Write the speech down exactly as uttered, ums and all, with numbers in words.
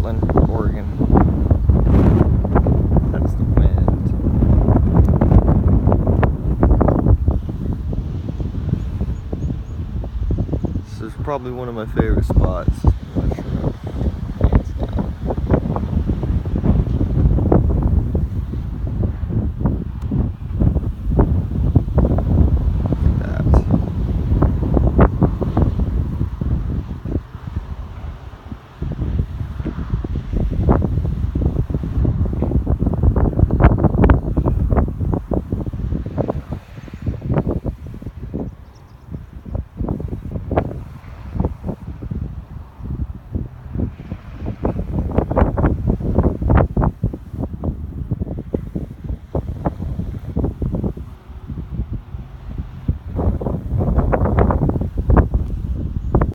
Portland, Oregon. That's the wind. This is probably one of my favorite spots.